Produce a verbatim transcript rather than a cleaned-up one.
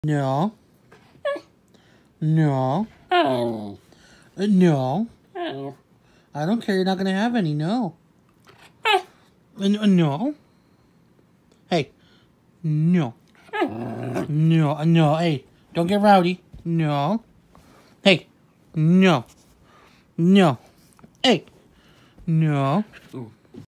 No. No. Oh. Uh, no. Oh. I don't care. You're not going to have any. No. Uh, n- no. Hey. No. No. uh, No. Hey. Don't get rowdy. No. Hey. No. No. Hey. No. Ooh.